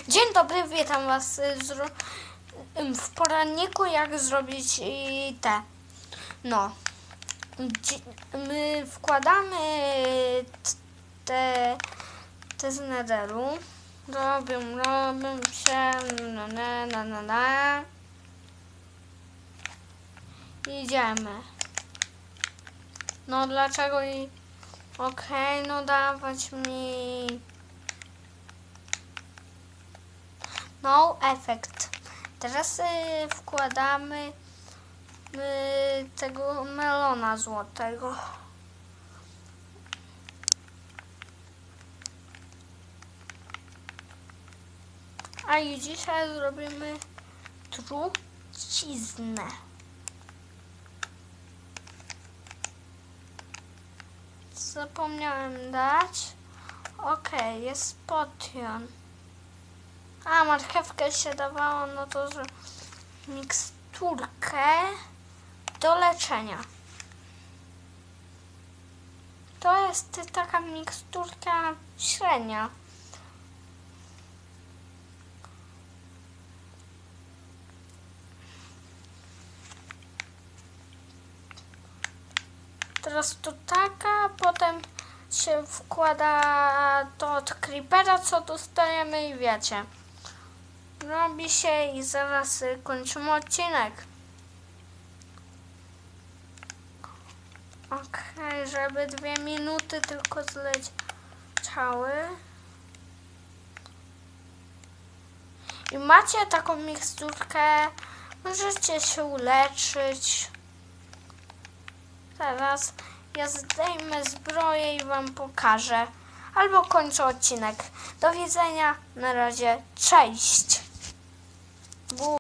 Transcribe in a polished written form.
Dzień dobry, witam was w poradniku, jak zrobić te. No, my wkładamy te z netheru. Robią się Idziemy. No dlaczego Okej, no dawać mi no efekt. Teraz wkładamy tego melona złotego. A i dzisiaj zrobimy truciznę. Zapomniałem dać. Okej, jest potion. A, marchewkę się dawało, no to miksturkę do leczenia. To jest taka miksturka średnia. Teraz to taka, potem się wkłada to od creepera, co dostajemy i wiecie. Robi się i zaraz kończymy odcinek. Okej, żeby 2 minuty tylko zleciały. I macie taką miksturkę, możecie się uleczyć. Teraz ja zdejmę zbroję i wam pokażę. Albo kończę odcinek. Do widzenia. Na razie. Cześć.